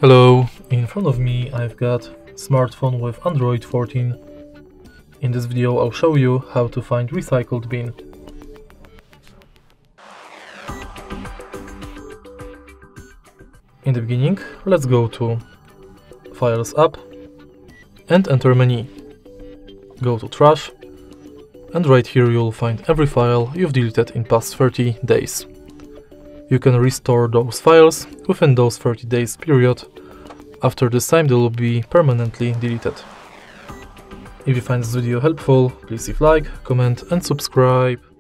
Hello, in front of me I've got a smartphone with Android 14. In this video I'll show you how to find recycled bin. In the beginning, let's go to Files app and enter menu. Go to Trash, and right here you'll find every file you've deleted in past 30 days. You can restore those files within those 30 days period. After this time they will be permanently deleted. If you find this video helpful, please leave a like, comment and subscribe.